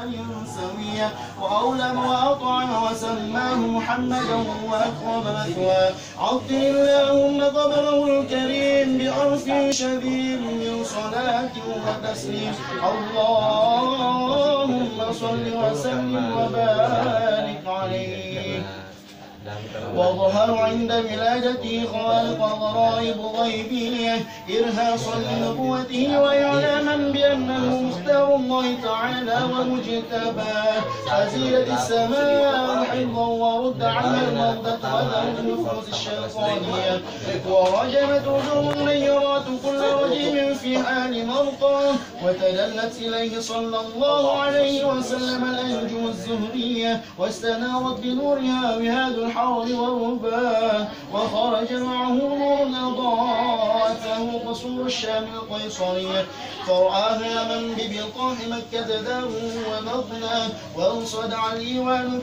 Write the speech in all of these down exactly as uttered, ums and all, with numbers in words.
مكان سوية، وأولم وأطعم وسماه محمدا وأكرم مثواه. عطر اللهم قبره الكريم بأرف شديد من صلاة وتسليم. اللهم صل وسلم وبارك عليه. وظهر عند ولادته خالق غرائب غيبية إرهاصا لنبوته وإعلاما بأنه مختار الله تعالى ومجتباه، أزيلت السماء حفظا ورد عنها المردة وذرت النفوس الشيطانية، ورجمت وجوه النيرات كل رجيم في حال مرقاه، وتدلت إليه صلى الله عليه وسلم الأنجم الزهرية، واستنارت بنورها وهاد الحرب والرباه، وخرج معه نور أضاءته قصور الشام القيصرية، فرآها من ببلقاح مكة داره ومغناه، وانصدع الإيوان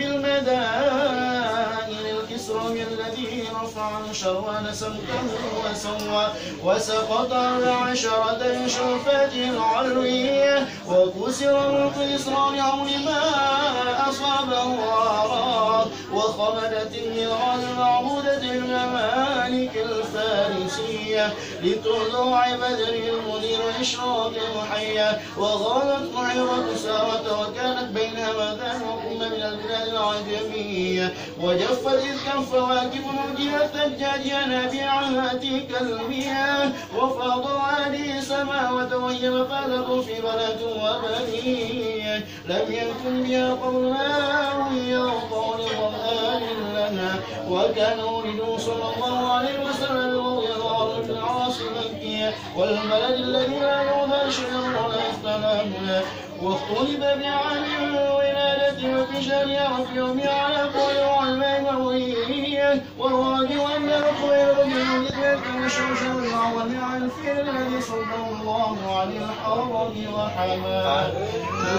بالمدائن الكسرى الذي رفع شروان سمكه وسوى، وسقط على عشرة شرفات العلوية، وكسر القيصر لعون ما أصابه وأراه، وخمدت النيران المعبودة الممالك الفارسية لطلوع بدر المنير إشراق محيا، وغابت بحيرة سارة وكانت بينها مذان وقم من البلاد العجمية، وجفت إذ كف واكب موجها الثجاج ينابيعها تلك المياه، وفاض وادي سما وتغيب فالق في بلد وبنيه، لم يكن بها قبل ماء يرقى لظمآن لها، وكان ولده صلى الله عليه وسلم وظهر في العاصمة مكية، والبلد الذي لا يعذر شجر ولا يختلف له، واختلف بعام ولادته وفي شهر عرف يوم على قول علماء مرويه، والراجع أن الأخوة رجل ذكرة وشوشا العظم عن الفيل الذي صلى الله عليه الحرم وحماه.